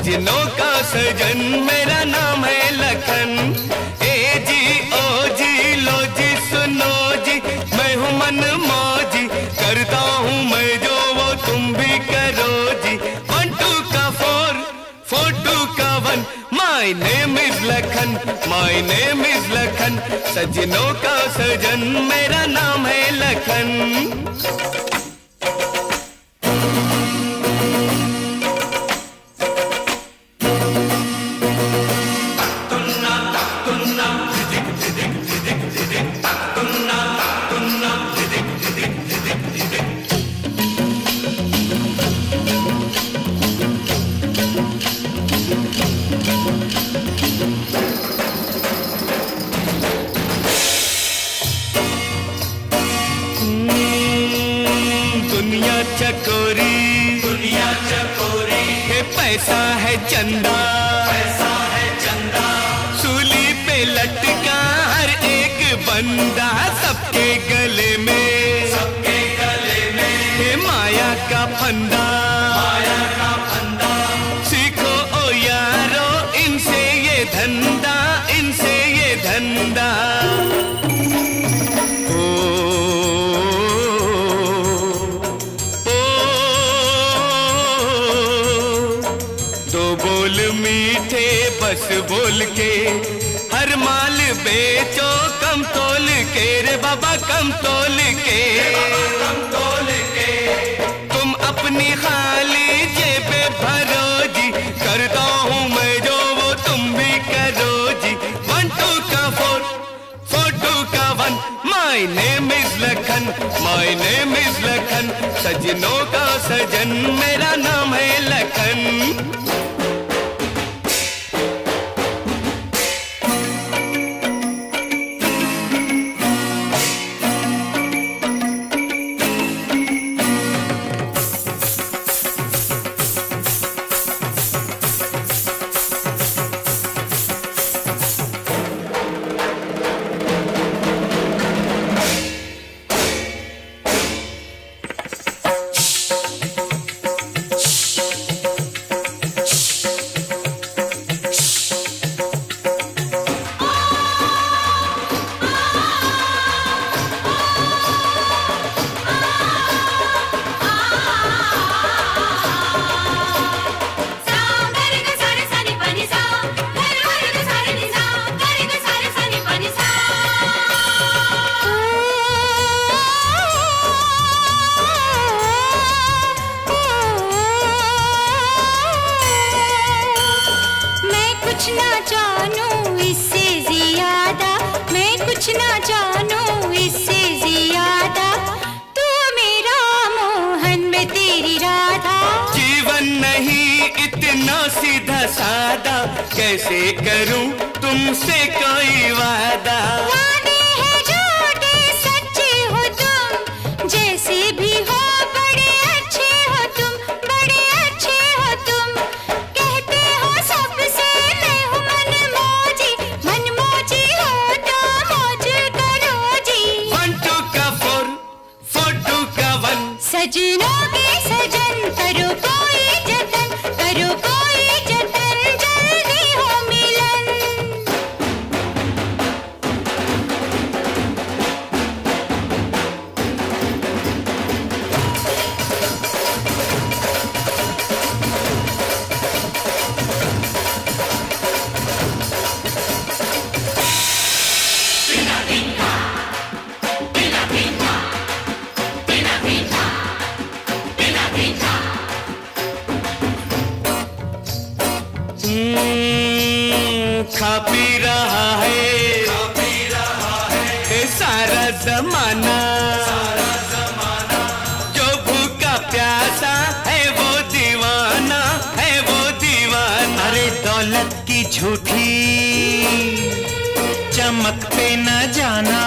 सजनों का सजन मेरा नाम है लखन। ए जी ओ जी लो जी सुनो जी, मैं हूँ मन मौजी, करता हूँ मैं जो वो तुम भी करो जी। 1 2 का 4 4 2 का 1, my name is Lakhan, my name is Lakhan. सजनों का सजन मेरा नाम है लखन। दुनिया चकोरी है, पैसा है चंदा, पैसा है चंदा। सूली पे लटका हर एक बंदा, सबके गले में, सबके गले में है माया का फंदा, माया का फंदा। सीखो ओ यारो इनसे ये धंधा, इनसे ये धंधा। मीठे बस बोल के हर माल बेचो, कम तोल के रे बाबा कम तोल के, कम तोल के। तुम अपनी खाली जेबे भरो जी, करता हूँ मैं जो वो तुम भी करो जी। 1 2 का 4 4 2 का 1, my name is Lakhan, my name is Lakhan. सजनों का सजन मेरा नाम है लखन। सीधा सादा कैसे करूं तुमसे कोई वादा, वादे हैं झूठे सच्चे हो तुम, जैसे भी हो बड़े अच्छे हो तुम, बड़े अच्छे हो तुम। कहते हो सबसे मैं हूँ मन मौजी हो तो मौज करो जी। 1 2 का 4 4 2 का 1, सजनों के सजन करो कोई जतन, करो कोई जतन, जल्दी हो मिलन। खा पी रहा है सारा जमाना, जो भूखा प्यासा है वो दीवाना, है वो दीवाना। अरे दौलत की झूठी चमक पे न जाना,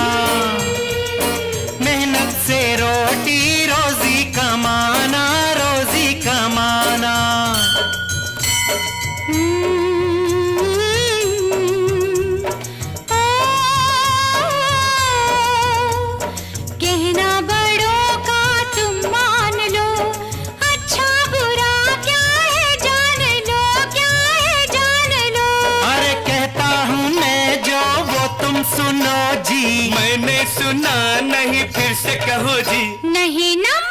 मेहनत से रोटी रोजी कमाना, रोजी कमाना। कहना बड़ों का तुम मान लो, अच्छा बुरा क्या है जान लो। मैंने सुना नहीं, फिर से कहो जी। नहीं ना